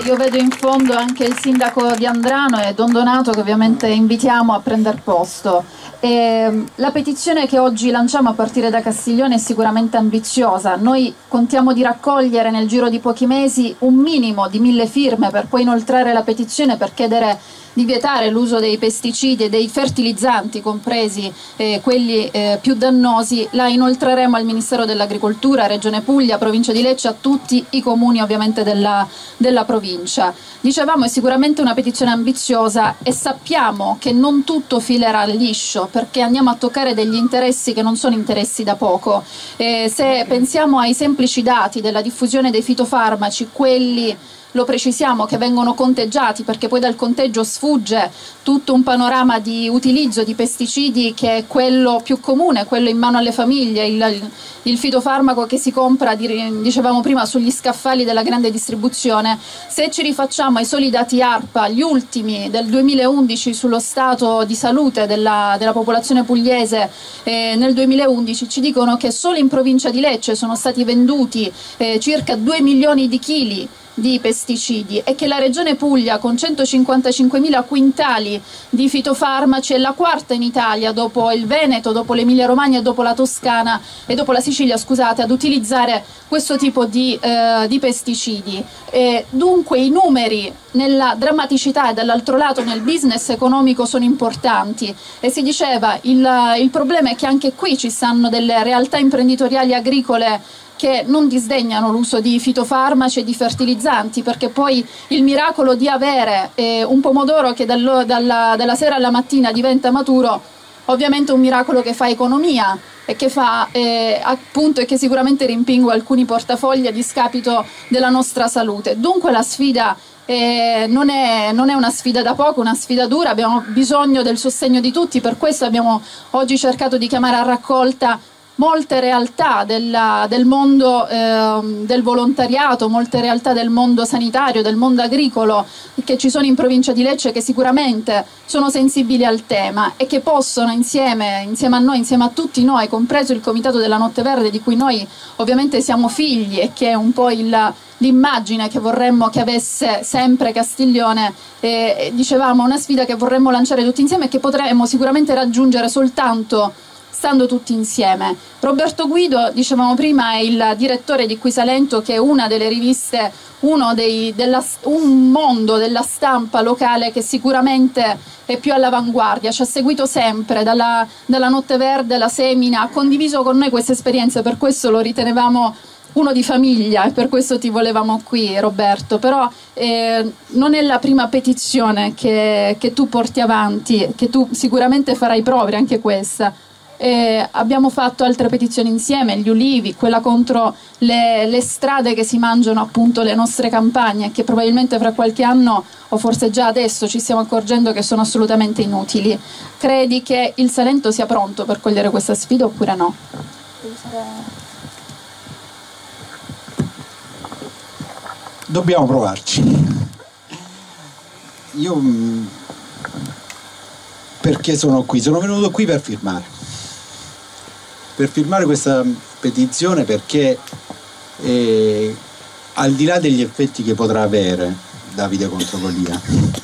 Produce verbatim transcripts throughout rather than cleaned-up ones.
io vedo in fondo anche il sindaco di Andrano e Don Donato, che ovviamente invitiamo a prendere posto. E la petizione che oggi lanciamo a partire da Castiglione è sicuramente ambiziosa. Noi contiamo di raccogliere nel giro di pochi mesi un minimo di mille firme per poi inoltrare la petizione per chiedere di vietare l'uso dei pesticidi e dei fertilizzanti, compresi eh, quelli eh, più dannosi. La inoltreremo al Ministero dell'Agricoltura, Regione Puglia, Provincia di Lecce, a tutti i comuni ovviamente della, della provincia. Dicevamo, è sicuramente una petizione ambiziosa e sappiamo che non tutto filerà liscio, perché andiamo a toccare degli interessi che non sono interessi da poco. Eh, se pensiamo ai semplici dati della diffusione dei fitofarmaci, quelli, lo precisiamo, che vengono conteggiati, perché poi dal conteggio sfugge tutto un panorama di utilizzo di pesticidi che è quello più comune, quello in mano alle famiglie, il, il fitofarmaco che si compra, dicevamo prima, sugli scaffali della grande distribuzione. Se ci rifacciamo ai soli dati ARPA, gli ultimi del duemilaundici sullo stato di salute della, della popolazione pugliese eh, nel duemilaundici, ci dicono che solo in provincia di Lecce sono stati venduti eh, circa due milioni di chili di pesticidi e che la Regione Puglia, con centocinquantacinquemila quintali di fitofarmaci, è la quarta in Italia dopo il Veneto, dopo l'Emilia Romagna, dopo la Toscana e dopo la Sicilia, scusate, ad utilizzare questo tipo di, eh, di pesticidi. E dunque i numeri nella drammaticità e dall'altro lato nel business economico sono importanti, e si diceva il, il problema è che anche qui ci stanno delle realtà imprenditoriali agricole che non disdegnano l'uso di fitofarmaci e di fertilizzanti, perché poi il miracolo di avere eh, un pomodoro che dal, dalla, dalla sera alla mattina diventa maturo, ovviamente è un miracolo che fa economia e che fa eh, appunto e che sicuramente rimpingua alcuni portafogli a discapito della nostra salute. Dunque la sfida eh, non, è, non è una sfida da poco, una sfida dura, abbiamo bisogno del sostegno di tutti, per questo abbiamo oggi cercato di chiamare a raccolta molte realtà della, del mondo eh, del volontariato, molte realtà del mondo sanitario, del mondo agricolo che ci sono in provincia di Lecce, che sicuramente sono sensibili al tema e che possono insieme, insieme a noi, insieme a tutti noi, compreso il Comitato della Notte Verde, di cui noi ovviamente siamo figli e che è un po' il l'immagine che vorremmo che avesse sempre Castiglione, eh, dicevamo una sfida che vorremmo lanciare tutti insieme e che potremmo sicuramente raggiungere soltanto stando tutti insieme. Roberto Guido, dicevamo prima, è il direttore di Qui Salento, che è una delle riviste, uno dei, della, un mondo della stampa locale che sicuramente è più all'avanguardia, ci ha seguito sempre dalla, dalla Notte Verde, la Semina, ha condiviso con noi queste esperienze, per questo lo ritenevamo uno di famiglia e per questo ti volevamo qui, Roberto. Però eh, non è la prima petizione che, che tu porti avanti, che tu sicuramente farai propria anche questa. Eh, abbiamo fatto altre petizioni insieme, gli ulivi, quella contro le, le strade che si mangiano appunto le nostre campagne, che probabilmente fra qualche anno o forse già adesso ci stiamo accorgendo che sono assolutamente inutili. Credi che il Salento sia pronto per cogliere questa sfida oppure no? Dobbiamo provarci. Io perché sono qui? Sono venuto qui per firmare. Per firmare questa petizione perché eh, al di là degli effetti che potrà avere Davide contro Golia,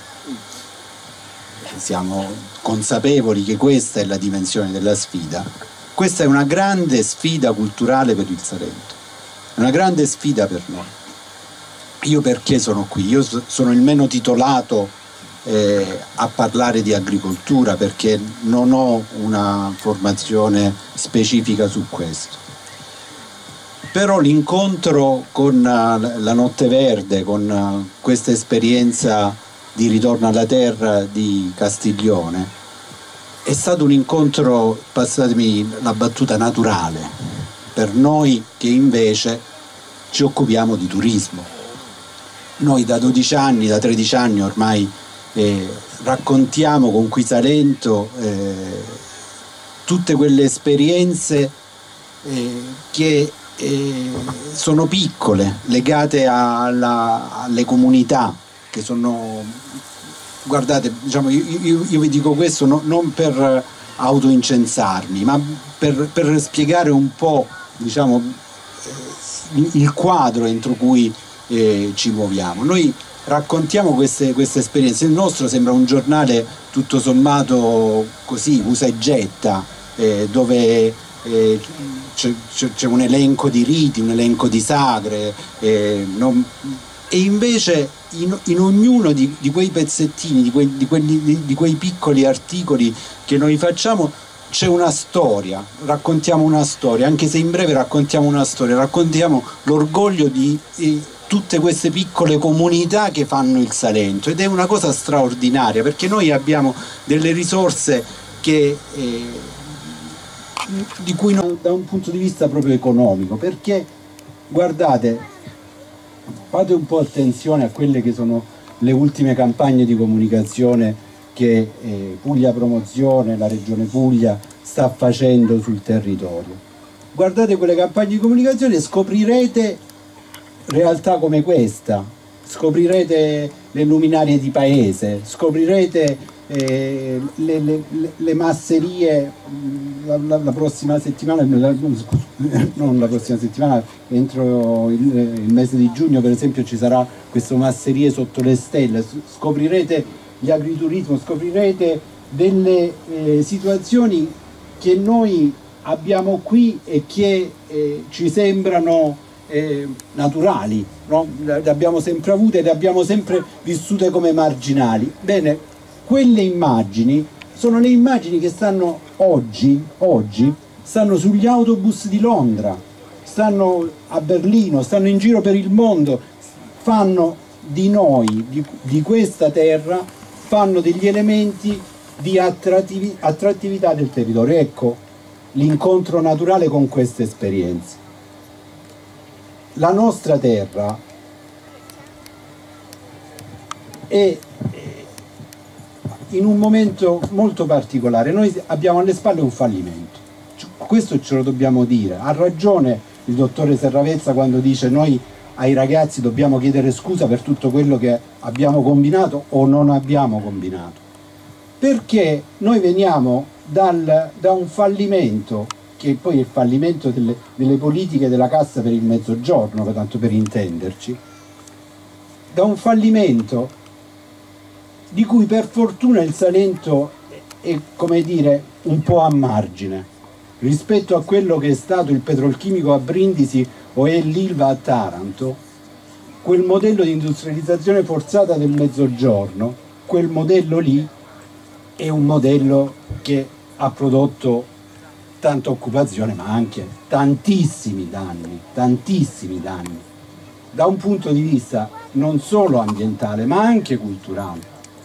siamo consapevoli che questa è la dimensione della sfida. Questa è una grande sfida culturale per il Salento, una grande sfida per noi. Io perché sono qui? Io sono il meno titolato Eh, a parlare di agricoltura perché non ho una formazione specifica su questo, però l'incontro con uh, la Notte Verde, con uh, questa esperienza di ritorno alla terra di Castiglione, è stato un incontro, passatemi la battuta, naturale per noi che invece ci occupiamo di turismo. Noi da dodici anni, da tredici anni ormai Eh, raccontiamo con Qui Salento eh, tutte quelle esperienze eh, che eh, sono piccole, legate alla, alle comunità, che sono, guardate, diciamo, io, io, io vi dico questo no, non per autoincensarmi, ma per, per spiegare un po', diciamo, eh, il quadro entro cui eh, ci muoviamo. Noi raccontiamo queste, queste esperienze. Il nostro sembra un giornale tutto sommato così, usa e getta, eh, dove eh, c'è un elenco di riti, un elenco di sagre, eh, non, e invece in, in ognuno di, di quei pezzettini, di quei, di, quelli, di, di quei piccoli articoli che noi facciamo, c'è una storia, raccontiamo una storia, anche se in breve raccontiamo una storia, raccontiamo l'orgoglio di eh, tutte queste piccole comunità che fanno il Salento, ed è una cosa straordinaria, perché noi abbiamo delle risorse che, eh, di cui non, da un punto di vista proprio economico, perché guardate, fate un po' attenzione a quelle che sono le ultime campagne di comunicazione che eh, Puglia Promozione, la Regione Puglia, sta facendo sul territorio. Guardate quelle campagne di comunicazione e scoprirete realtà come questa, scoprirete le luminarie di paese, scoprirete eh, le, le, le masserie. La, la, la prossima settimana, la, non la prossima settimana, entro il, il mese di giugno per esempio ci sarà questo masserie sotto le stelle, scoprirete gli agriturismo, scoprirete delle eh, situazioni che noi abbiamo qui e che eh, ci sembrano eh, naturali, no? Le abbiamo sempre avute, le abbiamo sempre vissute come marginali. Bene, quelle immagini sono le immagini che stanno oggi, oggi stanno sugli autobus di Londra, stanno a Berlino, stanno in giro per il mondo, fanno di noi, di, di questa terra, fanno degli elementi di attrattivi, attrattività del territorio. Ecco l'incontro naturale con queste esperienze. La nostra terra è in un momento molto particolare. Noi abbiamo alle spalle un fallimento, questo ce lo dobbiamo dire. Ha ragione il dottore Serravezza quando dice noi ai ragazzi dobbiamo chiedere scusa per tutto quello che abbiamo combinato o non abbiamo combinato, perché noi veniamo dal, da un fallimento che poi è il fallimento delle, delle politiche della Cassa per il Mezzogiorno, tanto per intenderci, da un fallimento di cui per fortuna il Salento è, è come dire un po' a margine rispetto a quello che è stato il petrolchimico a Brindisi o è l'Ilva a Taranto. Quel modello di industrializzazione forzata del Mezzogiorno, quel modello lì è un modello che ha prodotto tanta occupazione ma anche tantissimi danni, tantissimi danni, da un punto di vista non solo ambientale ma anche culturale.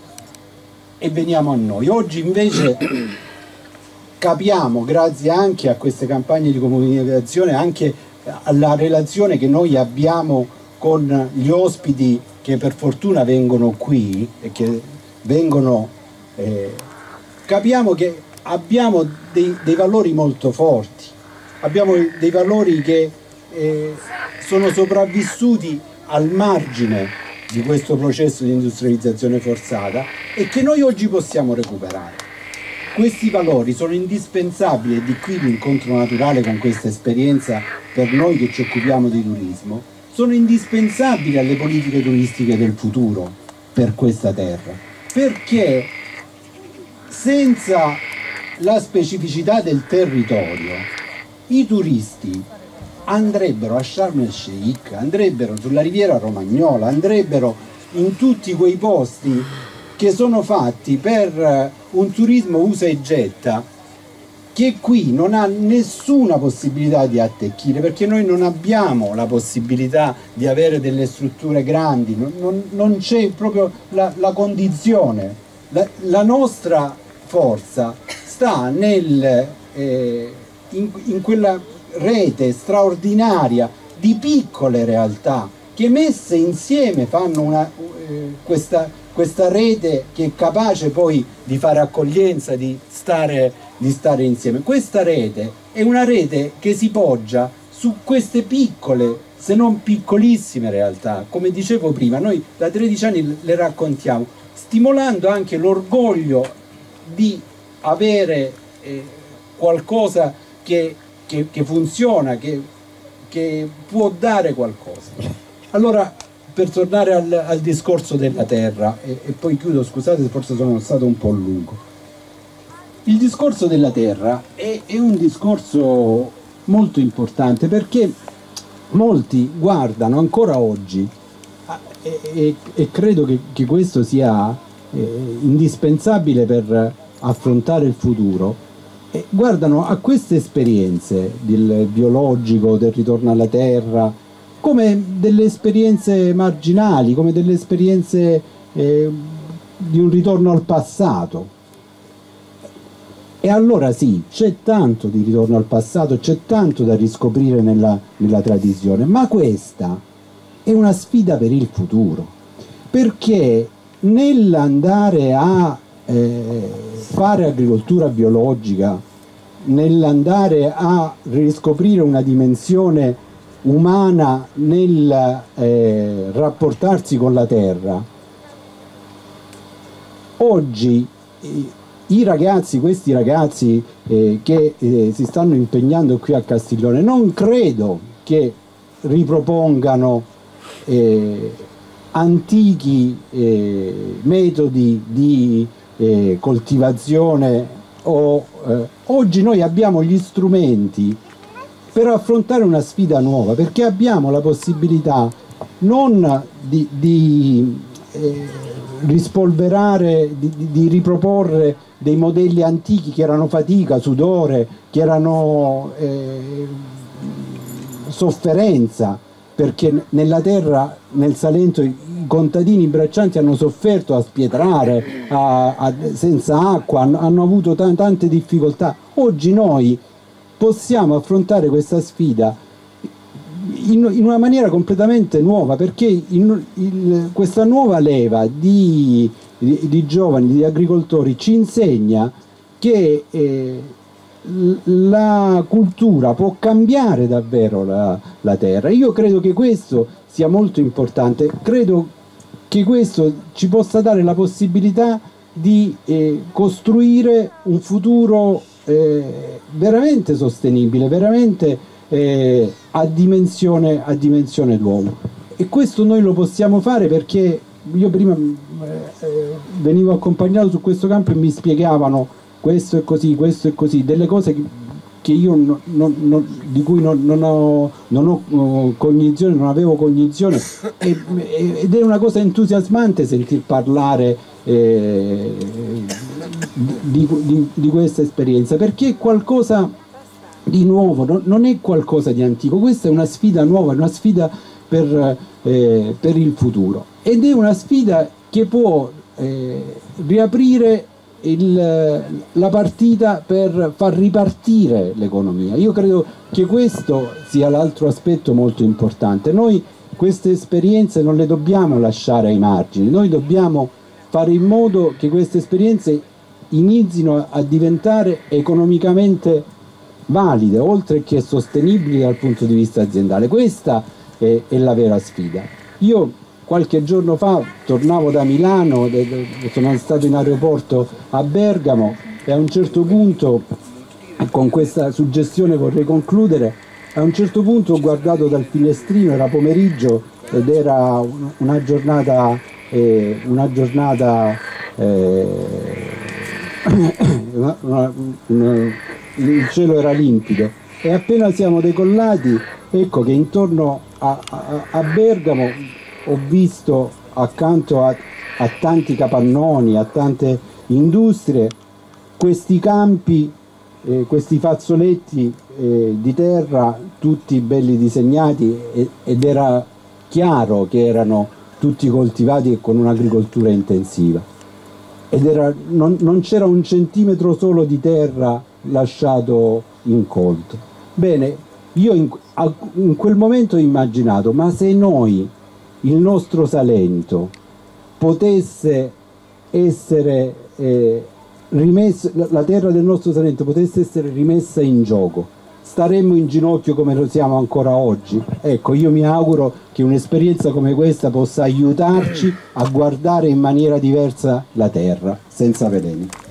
E veniamo a noi. Oggi invece capiamo, grazie anche a queste campagne di comunicazione, anche alla relazione che noi abbiamo con gli ospiti che per fortuna vengono qui e che vengono, eh, capiamo che abbiamo dei, dei valori molto forti, abbiamo dei valori che eh, sono sopravvissuti al margine di questo processo di industrializzazione forzata e che noi oggi possiamo recuperare. Questi valori sono indispensabili, e di qui l'incontro naturale con questa esperienza per noi che ci occupiamo di turismo, sono indispensabili alle politiche turistiche del futuro per questa terra, perché senza la specificità del territorio i turisti andrebbero a Sharm el Sheikh, andrebbero sulla riviera romagnola, andrebbero in tutti quei posti che sono fatti per un turismo usa e getta, che qui non ha nessuna possibilità di attecchire, perché noi non abbiamo la possibilità di avere delle strutture grandi, non, non, non c'è proprio la, la condizione. La, la nostra forza sta nel, eh, in, in quella rete straordinaria di piccole realtà che messe insieme fanno una, eh, questa, questa rete che è capace poi di fare accoglienza, di stare, di stare insieme. Questa rete è una rete che si poggia su queste piccole, se non piccolissime realtà. Come dicevo prima, noi da tredici anni le raccontiamo, stimolando anche l'orgoglio di avere eh, qualcosa che Che, che funziona, che, che può dare qualcosa. Allora per tornare al, al discorso della terra, e, e poi chiudo, scusate se forse sono stato un po' lungo. Il discorso della terra è, è un discorso molto importante, perché molti guardano ancora oggi, e, e, e credo che, che questo sia eh, indispensabile per affrontare il futuro, e guardano a queste esperienze del biologico, del ritorno alla terra, come delle esperienze marginali, come delle esperienze eh, di un ritorno al passato. E allora sì, c'è tanto di ritorno al passato, c'è tanto da riscoprire nella, nella tradizione, ma questa è una sfida per il futuro, perché nell'andare a eh, fare agricoltura biologica, nell'andare a riscoprire una dimensione umana nel eh, rapportarsi con la terra, oggi eh, i ragazzi, questi ragazzi eh, che eh, si stanno impegnando qui a Castiglione, non credo che ripropongano eh, antichi eh, metodi di eh, coltivazione o, eh, oggi noi abbiamo gli strumenti per affrontare una sfida nuova, perché abbiamo la possibilità non di, di eh, rispolverare, di, di riproporre dei modelli antichi che erano fatica, sudore, che erano eh, sofferenza, perché nella terra, nel Salento, i contadini braccianti hanno sofferto a spietrare, a, a, senza acqua, hanno, hanno avuto tante difficoltà. Oggi noi possiamo affrontare questa sfida in, in una maniera completamente nuova, perché in, in, questa nuova leva di, di, di giovani, di agricoltori ci insegna che eh, la cultura può cambiare davvero la, la terra. Io credo che questo sia molto importante, credo che questo ci possa dare la possibilità di eh, costruire un futuro Eh, veramente sostenibile, veramente eh, a dimensione, a dimensione d'uomo, e questo noi lo possiamo fare perché io prima eh, venivo accompagnato su questo campo e mi spiegavano questo è così, questo è così, delle cose che, che io non, non, non, di cui non, non ho, non ho uh, cognizione, non avevo cognizione, e, ed è una cosa entusiasmante sentir parlare eh, Di, di, di questa esperienza, perché è qualcosa di nuovo, non, non è qualcosa di antico, questa è una sfida nuova, è una sfida per, eh, per il futuro, ed è una sfida che può eh, riaprire il, la partita per far ripartire l'economia. Io credo che questo sia l'altro aspetto molto importante. Noi queste esperienze non le dobbiamo lasciare ai margini, noi dobbiamo fare in modo che queste esperienze inizino a diventare economicamente valide, oltre che sostenibili dal punto di vista aziendale. Questa è, è la vera sfida. Io qualche giorno fa tornavo da Milano, sono stato in aeroporto a Bergamo, e a un certo punto, con questa suggestione vorrei concludere, a un certo punto ho guardato dal finestrino, era pomeriggio ed era una giornata, eh, una giornata eh, Una, una, una, il cielo era limpido, e appena siamo decollati, ecco che intorno a, a, a Bergamo ho visto, accanto a, a tanti capannoni, a tante industrie, questi campi, eh, questi fazzoletti eh, di terra tutti belli disegnati, e, ed era chiaro che erano tutti coltivati con un'agricoltura intensiva. Ed era, non, non c'era un centimetro solo di terra lasciato incolto. Bene, io in, a, in quel momento ho immaginato, ma se noi, il nostro Salento, potesse essere eh, rimesso, la terra del nostro Salento potesse essere rimessa in gioco, staremmo in ginocchio come lo siamo ancora oggi? Ecco, io mi auguro che un'esperienza come questa possa aiutarci a guardare in maniera diversa la terra, senza veleni.